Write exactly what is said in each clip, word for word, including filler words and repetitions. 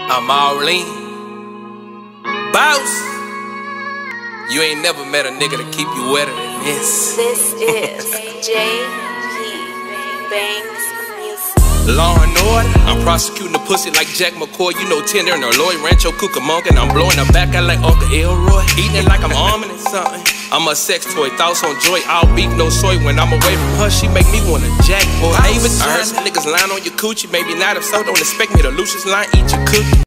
I'm all in. Boss, you ain't never met a nigga to keep you wetter than this. This is J P Banks Music. Law and order, I'm prosecuting the pussy like Jack McCoy. You know Tender and Eloy, Rancho Cucamonga, and I'm blowing her back out like Uncle Elroy. Eating it like I'm arming it something. I'm a sex toy, thoughts on joy, all beef, no soy. When I'm away from her, she make me wanna jack boy. I heard some niggas lying on your coochie, maybe not. If so, don't expect me to Lucius line, eat your cookie.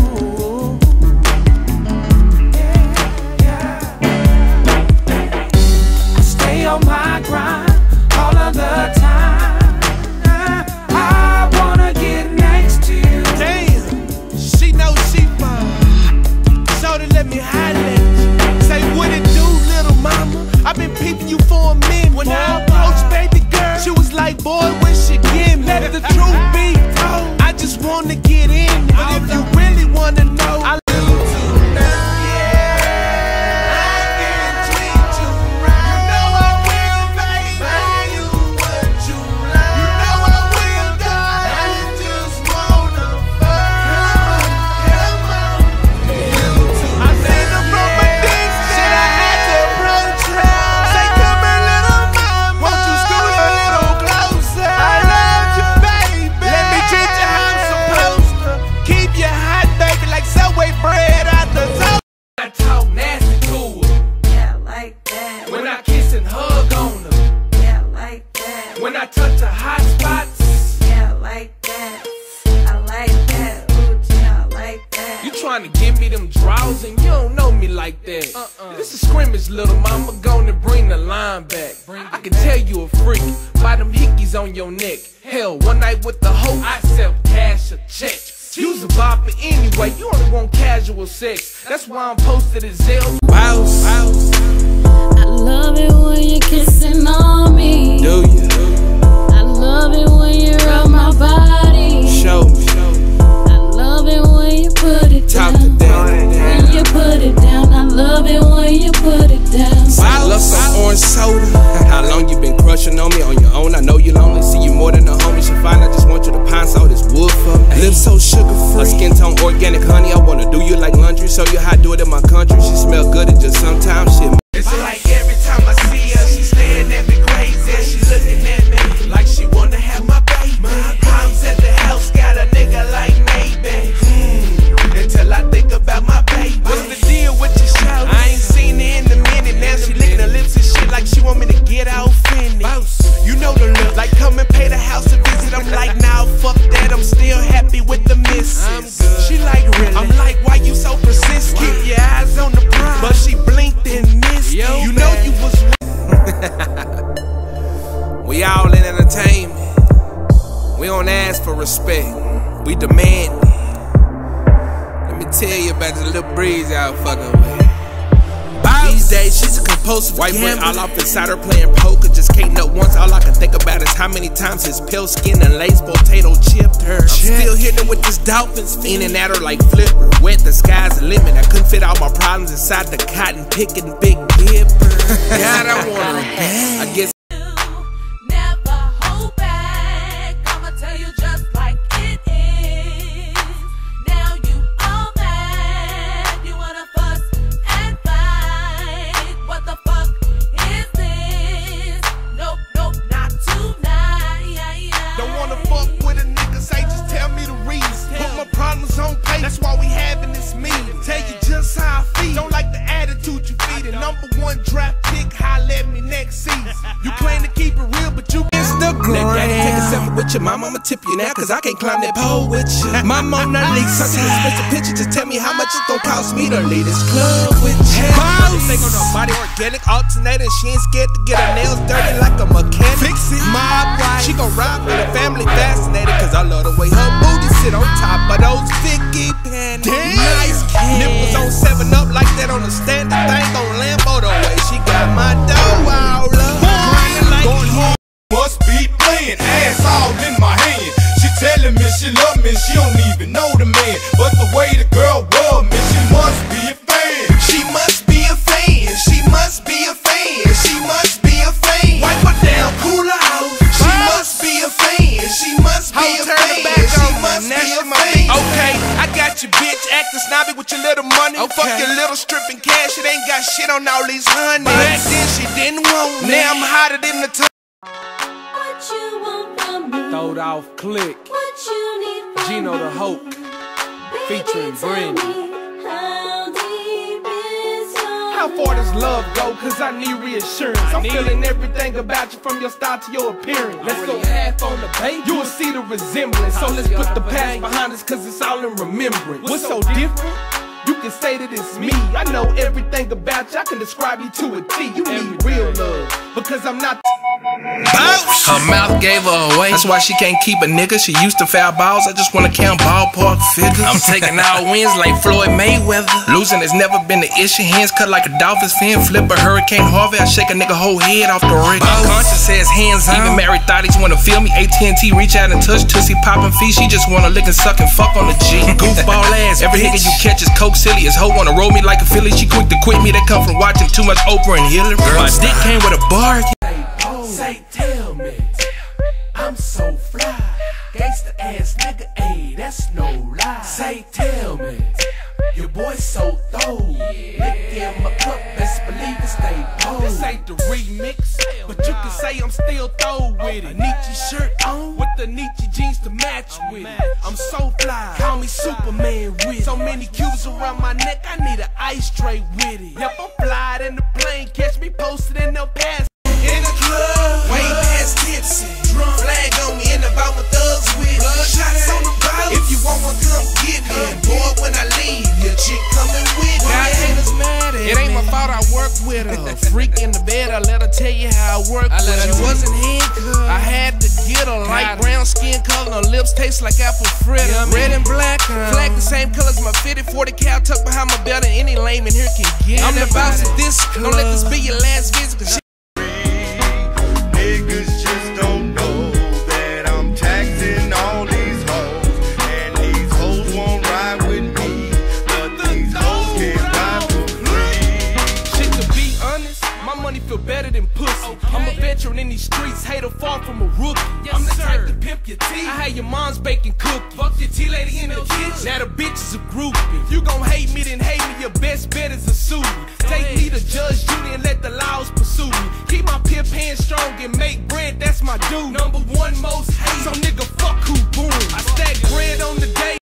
I stay on my grind all of the time. I wanna get next to you. Damn, she knows she fine. So to let me highlight. Say what it do, little mama. I've been peeping you for a minute. When I approached baby girl, she was like, boy, when she get me. Let the truth be told, I just wanna get in. But if you really wanna know, I touch the hot spots. Yeah, like that. I like that. Ooh, yeah, I like that. You trying to give me them draws and you don't know me like that. Uh-uh. This is scrimmage, little mama. Gonna bring the line back. I can tell you a freak by them hickeys on your neck. Hell, one night with the hoe, I sell cash or check. Use a bopper anyway. You only want casual sex. That's why I'm posted at Zell. Bounce. I love it when you're kissing on me. Do you? I love it when you rub my body. Show me. I love it when you put it Talk down. to that. When you put it down. I love it when you put it down. I love some orange soda. How long you been crushing on me on your own? I know you lonely. See you more than a homie. She fine. I just want you to pound all this wood for me. Lips so sugar free. A skin tone organic honey. I wanna do you like laundry. Show you how I do it in my country. She smell good. It just sometimes shit. It's like every time I see her, she staring at me crazy. She looking at me like she wanna have my baby. Mom's at the house, got a nigga like maybe. Hmm. Until I think about my baby. What's the deal with your shout? I ain't seen her in a minute. Now she licking her lips and shit like she want me to get out finished. You know the look, like come and pay the house a visit. I'm like, nah, fuck that. I'm still happy with the missus. She like, really? I'm like, why you so persistent? Keep your eyes on the prize, but she blinked and missed. Yo, you know you was. We all in entertainment. We don't ask for respect. We demand it. Let me tell you about this little breeze out fucking with. These days she's a compulsive white boy all off inside her playing poker. Just can't know once. All I can think about is how many times his pale skin and lace potato chipped her. I'm still hitting with this dolphins feeding at her like Flipper. Wet, the sky's the limit. I couldn't fit all my problems inside the cotton picking big dipper. God, I want her back. I guess. That's why we having this meeting. Tell you just how I feel. Don't like the attitude you feeding. Number one draft pick, holla at me next season. You claim to keep it real, but you Instagram. Let daddy take a selfie with you. Mama, I'ma tip you now, cause I can't climb that pole with you. My Mona Lisa, such an expensive picture. Just tell me how much it's gonna cost me to leave this club with you. Think on her body organic alternator. She ain't scared to get her nails dirty like a mechanic. Fix it, my wife. She gon' ride with the family fascinated, cause I love the way her booty sit on top of those Vicky panties. Nice kid. Nipples on seven up like that on a standard thing on Lambo the way she got my dough all up. Going home, must be playing, ass all in my hand. She telling me she love me, she don't even know the man. But the way the girl was me, she must be a fan. She must be a fan. She must be a fan. She must be a fan. Wipe her down, cool her out. She must be a fan. She must be a fan. She must be a fan. Okay, I got got your bitch acting snobby with your little money. Okay. Fuck your little stripping cash, it ain't got shit on all these honeys. Back then she didn't want me, now I'm hotter than the top. What you want from me? Throwed off click. What you need from Gino me? the Hoke. Baby, Featuring tell Brandy. me, how deep is your How far does love go? Cause I need reassurance. I'm need feeling everything about you from your style to your appearance. Let's go half on the baby. You will see the resemblance. So let's put the past behind us cause it's all in remembrance. What's so different? You can say that it's me. I know everything about you. I can describe you to a T. You need real love because I'm not. Her mouth gave her away. That's why she can't keep a nigga. She used to foul balls. I just wanna count ballpark figures. I'm taking all wins like Floyd Mayweather. Losing has never been the issue. Hands cut like a dolphin's fin. Flip a Hurricane Harvey. I shake a nigga whole head off the rig. My conscience says hands on. Even married thotties wanna feel me. A T and T reach out and touch. Tussie poppin' feet. She just wanna lick and suck and fuck on the G. Goofball ass. Every nigga you catch is coke silly. As hoe wanna roll me like a Philly. She quick to quit me. That come from watching too much Oprah and Hillary. My dick came with a bar. Say, tell me, I'm so fly. Gangsta ass nigga, ayy, that's no lie. Say, tell me, your boy so throw. Lick in my cup, best believe it stay cold. This ain't the remix, but you can say I'm still throw with it. Nietzsche shirt on With the Nietzsche jeans to match with it. I'm so fly, call me Superman with it. So many cubes around my neck, I need an ice tray with it. Yep, I'm flying in the plane, catch me posted in the past. In the club, way past tipsy. Drunk flag on me in the bout with thugs with. Shots on the boat. If you want one, come get me. And boy, when I leave, your chick coming with me. God haters mad at It ain't my fault I work with her. Freak in the bed, I let her tell you how I work I with her. She wasn't handcuffed. I had to get her. Light brown skin color, her lips taste like apple fritter. Yeah, red and black, uh, flag the same color as my fitted. forty cal tucked behind my belt, and any lame in here can get it. I'm the boss of this club. Don't let this be your last visit, cause Niggas just don't know that I'm taxing all these hoes, and these hoes won't ride with me, but these hoes can't ride for free. Shit, to be honest, my money feel better than pussy. I'm a veteran in these streets, hater far from a rookie. I'm the type to pimp your tea. I had your mom's baking cookies. Fuck your tea lady in the kitchen. Now the bitch is a groupie. If you gon' hate me, then hate me. Your best bet is a sue me. Take me to Judge Judy and let the laws pursue me. Keep my pimp hands strong and make bread, that's my dude. Number one most hate. So nigga,